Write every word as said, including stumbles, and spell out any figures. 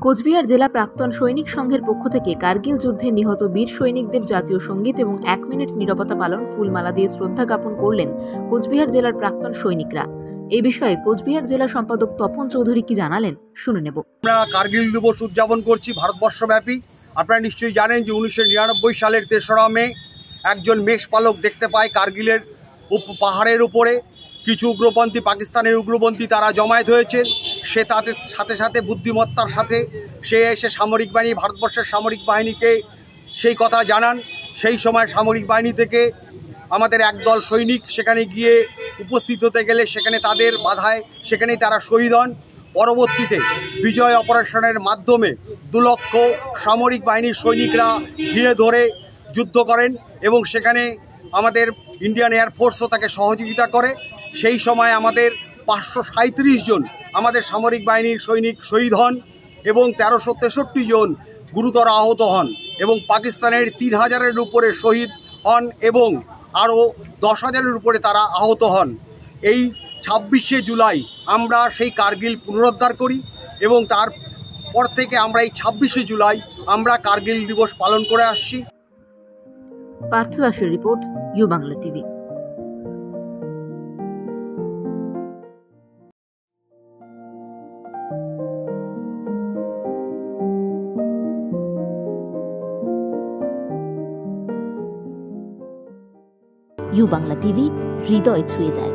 কোচবিহার জেলা প্রাক্তন সৈনিক সংঘের পক্ষ থেকে কার্গিল যুদ্ধে নিহত বীর সৈনিকদের জাতীয় সঙ্গীত এবং এক মিনিট নীরবতা পালন ফুলমালা দিয়ে শ্রদ্ধা জ্ঞাপন করলেন কোচবিহার জেলার প্রাক্তন সৈনিকরা। এই বিষয়ে কোচবিহার জেলা সম্পাদক তপন চৌধুরী কি জানালেন শুনে নেব। আমরা কার্গিল দিবস উদযাপন করছি ভারতবর্ষব্যাপী। আপনারা নিশ্চয়ই জানেন যে উনিশশো নিরানব্বই সালের তেসরা মে একজন মেষপালক দেখতে পায় কার্গিলের পাহাড়ের উপরে কিছু উগ্রপন্থী, পাকিস্তানের উগ্রপন্থী তারা জমায়েত হয়েছে। সে তাদের সাথে সাথে বুদ্ধিমত্তার সাথে সে এসে সামরিক বাহিনী, ভারতবর্ষের সামরিক বাহিনীকে সেই কথা জানান। সেই সময় সামরিক বাহিনী থেকে আমাদের একদল সৈনিক সেখানে গিয়ে উপস্থিত হতে গেলে সেখানে তাদের বাধায় সেখানেই তারা শহীদ হন। পরবর্তীতে বিজয় অপারেশনের মাধ্যমে দু লক্ষ সামরিক বাহিনীর সৈনিকরা ঘিরে ধরে যুদ্ধ করেন এবং সেখানে আমাদের ইন্ডিয়ান এয়ারফোর্সও তাকে সহযোগিতা করে। সেই সময় আমাদের পাঁচশো সাঁত্রিশ জন আমাদের সামরিক বাহিনীর সৈনিক শহীদ হন এবং তেরোশো তেষট্টি জন গুরুতর আহত হন এবং পাকিস্তানের তিন হাজারের উপরে শহীদ হন এবং আরও দশ হাজারের উপরে তারা আহত হন। এই ছাব্বিশে জুলাই আমরা সেই কার্গিল পুনরুদ্ধার করি এবং তারপর থেকে আমরা এই ছাব্বিশে জুলাই আমরা কার্গিল দিবস পালন করে আসছি। পার্থ দাসের report, U Bangla TV. U Bangla TV, হৃদয় ছুঁয়ে যায়।